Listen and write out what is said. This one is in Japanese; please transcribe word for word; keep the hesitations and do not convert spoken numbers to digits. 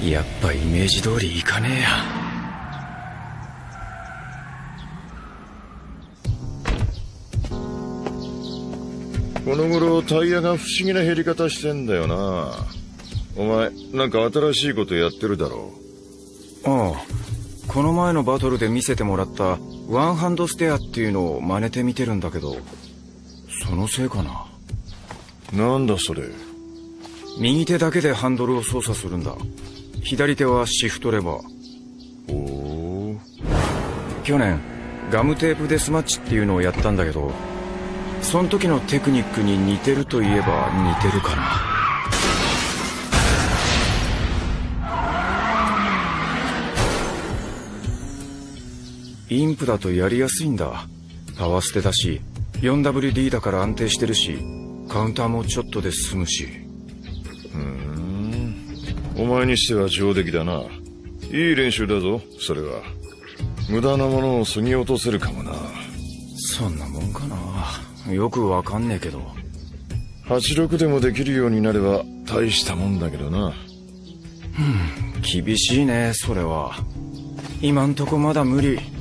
やっぱイメージ通りいかねえや。 この頃タイヤが不思議な減り方してんだよな。お前なんか新しいことやってるだろう。ああ、この前のバトルで見せてもらったワンハンドステアっていうのを真似てみてるんだけど、そのせいかな。 なんだそれ。 右手だけでハンドルを操作するんだ。左手はシフトレバー。 おお。 去年ガムテープデスマッチっていうのをやったんだけど、その時のテクニックに似てるといえば似てるかな。インプだとやりやすいんだ。パワーステだし フォーダブリューディー だから安定してるし、カウンターもちょっとで済むし。 ふーん、お前にしては上出来だな。いい練習だぞそれは。無駄なものを削ぎ落とせるかもな。 そんなもんかな、よくわかんねえけど。 はちろくでもできるようになれば大したもんだけどな。 うん、厳しいねそれは。今んとこまだ無理。